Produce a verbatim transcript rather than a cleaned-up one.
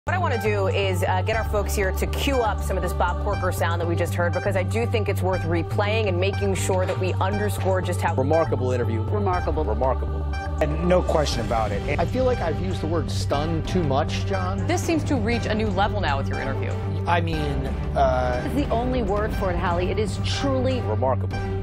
What I want to do is uh, get our folks here to cue up some of this Bob Corker sound that we just heard, because I do think it's worth replaying and making sure that we underscore just how remarkable interview. Remarkable. Remarkable. And no question about it. I feel like I've used the word stunned too much, John. This seems to reach a new level now with your interview. I mean, uh... It's the only word for it, Hallie. It is truly remarkable.